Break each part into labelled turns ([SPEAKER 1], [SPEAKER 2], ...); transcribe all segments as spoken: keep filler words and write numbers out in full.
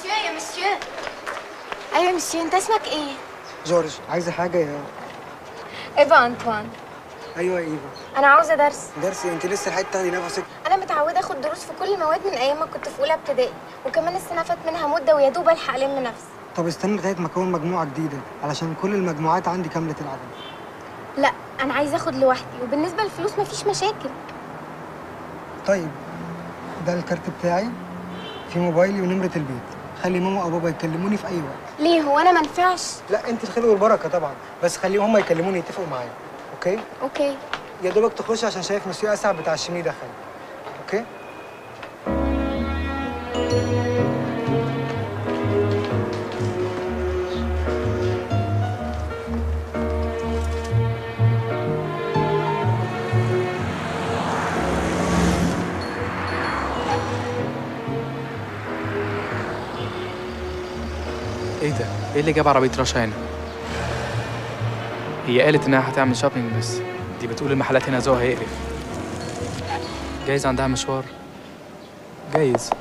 [SPEAKER 1] مسيو يا مسيو. ايوه يا مسيو، انت اسمك ايه؟
[SPEAKER 2] جورج. عايزه حاجه يا
[SPEAKER 1] ايفا انطوان.
[SPEAKER 2] ايوه ايفا.
[SPEAKER 1] انا عاوزه درس.
[SPEAKER 2] درس؟ انت لسه لحقتي تاخدي نفسك؟
[SPEAKER 1] انا متعوده اخد دروس في كل المواد من ايام ما كنت في اولى ابتدائي، وكمان السنه فات منها مده ويا دوب الحق الم نفسي.
[SPEAKER 2] طب استنى لغايه ما اكون مجموعه جديده، علشان كل المجموعات عندي كامله العدد.
[SPEAKER 1] لا، انا عايزه اخد لوحدي، وبالنسبه للفلوس مفيش مشاكل.
[SPEAKER 2] طيب ده الكارت بتاعي، في موبايلي ونمره البيت. خلي ماما او بابا يكلموني في اي وقت.
[SPEAKER 1] ليه؟ هو انا منفعش؟
[SPEAKER 2] لا انت الخير والبركه طبعا، بس خليهم هم يكلموني يتفقوا معايا. اوكي؟
[SPEAKER 1] اوكي.
[SPEAKER 2] يا دوبك تخش عشان شايف مسيو اسعد بتاع الشمي دخل. اوكي؟
[SPEAKER 3] ايه ده؟ ايه اللي جاب عربية رشا هنا؟ هي قالت انها هتعمل شوبينج، بس دي بتقول المحلات هنا ذوقها هيقرف. جايز عندها مشوار. جايز.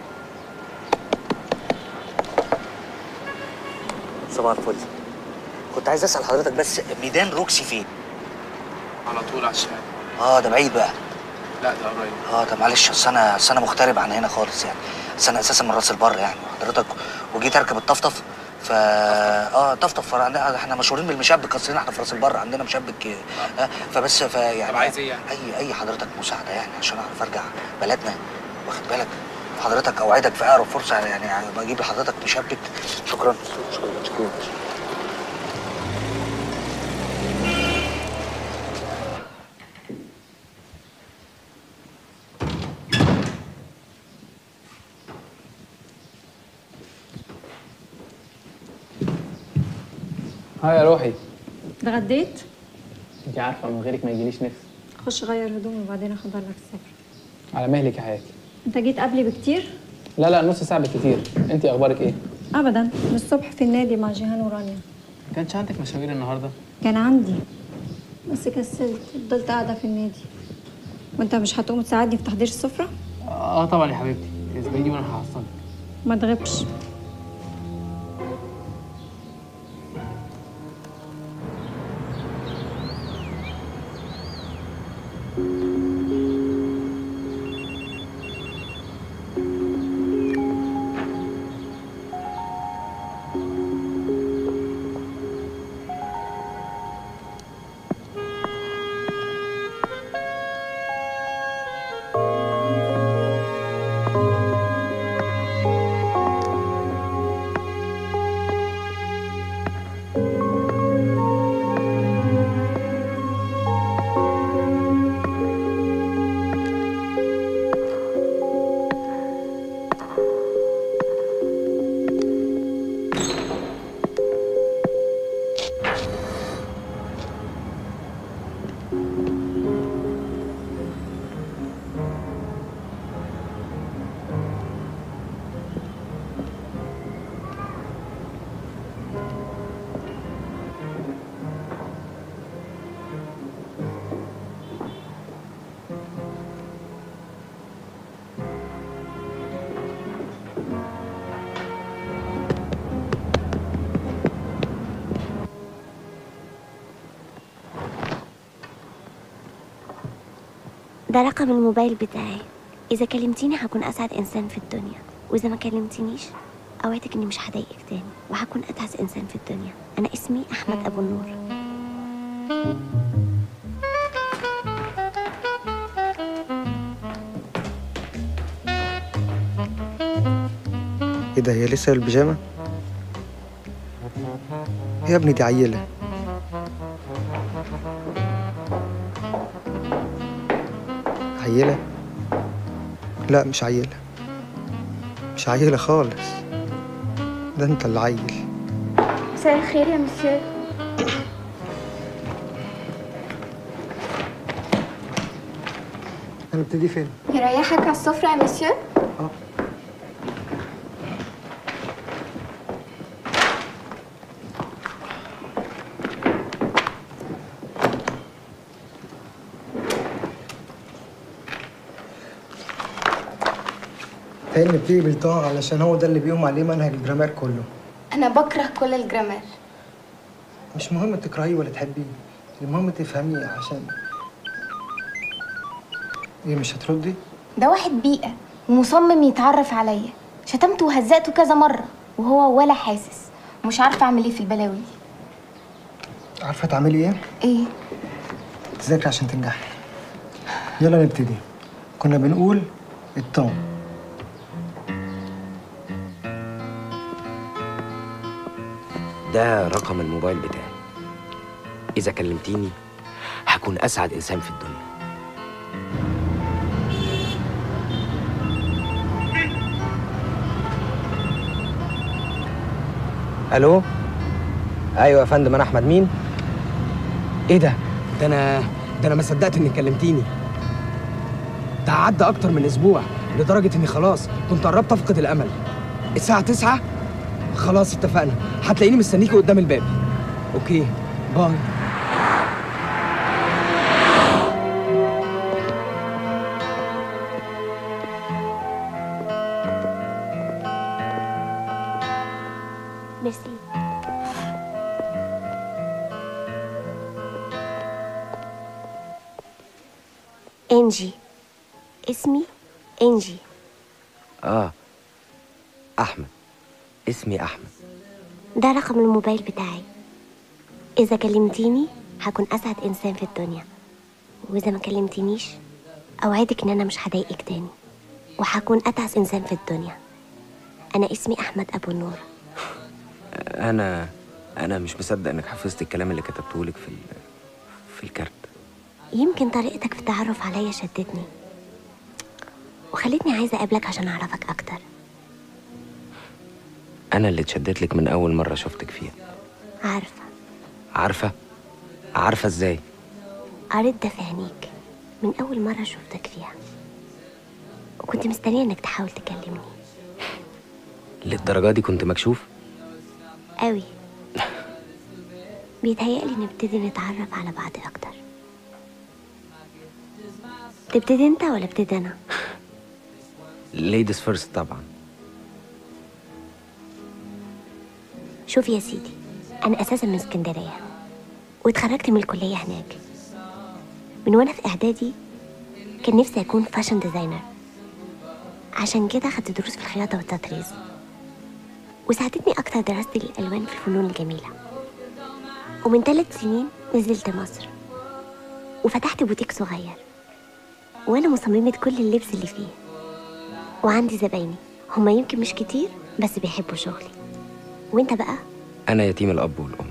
[SPEAKER 4] صباح الفل. كنت عايز اسال حضرتك بس، ميدان روكسي فين؟
[SPEAKER 3] على طول على الشمال.
[SPEAKER 4] اه ده بعيد بقى.
[SPEAKER 3] لا ده قريب.
[SPEAKER 4] اه طب معلش، اصل انا اصل انا مغترب عن هنا خالص يعني. اصل انا اساسا من راس البر يعني حضرتك، وجيت اركب الطفطف ف اه طفطف. احنا مشهورين بالمشبك، اصل احنا في راس البر عندنا مشبك. آه فبس ف يعني
[SPEAKER 3] طب عايز ايه يعني؟
[SPEAKER 4] اي اي حضرتك مساعده يعني عشان اعرف ارجع بلدنا، واخد بالك؟ حضرتك اوعدك في اقرب فرصه يعني, يعني بجيب لحضرتك مشبك. شكرا شكرا شكرا.
[SPEAKER 3] هاي يا روحي.
[SPEAKER 5] اتغديت؟
[SPEAKER 3] انت عارفه من غيرك ما يجيليش نفس.
[SPEAKER 5] خش غير هدومي وبعدين احضر لك السفر.
[SPEAKER 3] على مهلك يا حياتي.
[SPEAKER 5] انت جيت قبلي بكتير؟
[SPEAKER 3] لا لا، نص ساعه بالكتير. انت اخبارك ايه؟
[SPEAKER 5] ابدا، من الصبح في النادي مع جيهان ورانيا.
[SPEAKER 3] ما كانش عندك مشاوير النهارده؟
[SPEAKER 5] كان عندي بس كسلت، فضلت قاعده في النادي. وانت مش هتقوم تساعدني في تحضير السفره؟
[SPEAKER 3] اه طبعا يا حبيبتي، اسبقيني وانا هحصلك.
[SPEAKER 5] ما تغيبش.
[SPEAKER 6] ده رقم الموبايل بتاعي، إذا كلمتيني هكون أسعد إنسان في الدنيا، وإذا ما كلمتنيش أوعدك إني مش هضايقك تاني وهكون أتعس إنسان في الدنيا. أنا اسمي أحمد أبو النور.
[SPEAKER 2] ايه ده؟ هي لسه البيجامه؟ يا ابني دي عيله. عيله؟ لا مش عيله، مش عيله خالص، ده انت اللي عيل.
[SPEAKER 1] مساء الخير يا مسيو.
[SPEAKER 2] هنبتدي فين؟
[SPEAKER 1] يريحك على السفره يا مسيو؟
[SPEAKER 2] اه كأني بتيجي بالطاقة علشان هو ده اللي بيقوم عليه منهج الجرامر كله.
[SPEAKER 1] انا بكره كل الجرامر.
[SPEAKER 2] مش مهم تكرهيه ولا تحبيه، المهم تفهميه. عشان ايه مش هتردي؟
[SPEAKER 1] ده واحد بيئة ومصمم يتعرف عليا، شتمته وهزقته كذا مرة وهو ولا حاسس، ومش عارفة اعمل ايه في البلاوي دي.
[SPEAKER 2] عارفة تعملي ايه؟
[SPEAKER 1] ايه؟
[SPEAKER 2] تذاكري عشان تنجحي. يلا نبتدي. كنا بنقول التون.
[SPEAKER 7] ده رقم الموبايل بتاعي، إذا كلمتيني هكون أسعد إنسان في الدنيا. ألو؟ أيوة يا فندم، أنا أحمد. مين؟ إيه ده؟ ده أنا ده أنا ما صدقت إنك كلمتيني. ده عدى أكتر من أسبوع لدرجة إني خلاص كنت قربت أفقد الأمل. الساعة تسعة؟ خلاص اتفقنا، هتلاقيني مستنيكي قدام الباب. اوكي، باي.
[SPEAKER 6] ميرسي. انجي، اسمي انجي.
[SPEAKER 7] آه أحمد، اسمي أحمد.
[SPEAKER 6] ده رقم الموبايل بتاعي، إذا كلمتيني هكون أسعد إنسان في الدنيا، وإذا ما كلمتينيش أوعدك إن أنا مش هضايقك تاني، وهكون أتعس إنسان في الدنيا. أنا اسمي أحمد أبو النور.
[SPEAKER 7] أنا أنا مش مصدق إنك حفظت الكلام اللي كتبته لك في ال... في الكارت.
[SPEAKER 6] يمكن طريقتك في التعرف عليا شدتني وخلتني عايزة أقابلك عشان أعرفك أكتر.
[SPEAKER 7] أنا اللي اتشدت لك من أول مرة شفتك فيها.
[SPEAKER 6] عارفة.
[SPEAKER 7] عارفة؟ عارفة إزاي؟
[SPEAKER 6] قريت ده في عينيك من أول مرة شفتك فيها، وكنت مستنية إنك تحاول تكلمني.
[SPEAKER 7] للدرجة دي كنت مكشوف؟
[SPEAKER 6] قوي. بيتهيألي نبتدي نتعرف على بعض أكتر. تبتدي أنت ولا ابتدي أنا؟
[SPEAKER 7] ليديز فيرست طبعا.
[SPEAKER 6] شوف يا سيدي، أنا أساسا من اسكندرية واتخرجت من الكلية هناك. من وأنا في إعدادي كان نفسي أكون فاشن ديزاينر، عشان كده أخدت دروس في الخياطة والتطريز، وساعدتني أكتر دراستي للألوان في الفنون الجميلة. ومن ثلاث سنين نزلت مصر وفتحت بوتيك صغير، وأنا مصممة كل اللبس اللي فيه، وعندي زبايني هما يمكن مش كتير بس بيحبوا شغلي. وانت بقى؟
[SPEAKER 7] أنا يتيم الأب والأم.